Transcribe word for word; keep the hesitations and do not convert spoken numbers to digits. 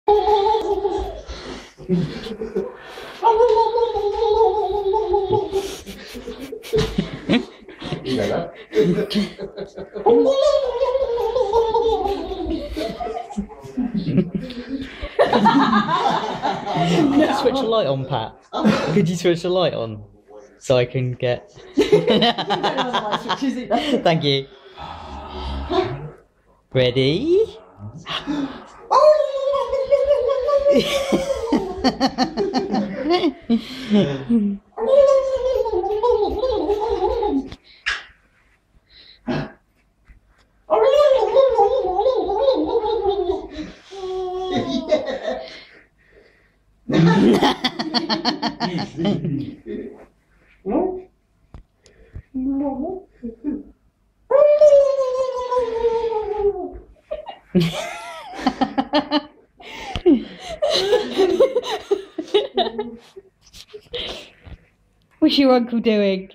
Could you switch a light on, Pat? Could you switch a light on so I can get? Thank you. Ready? What's your uncle doing?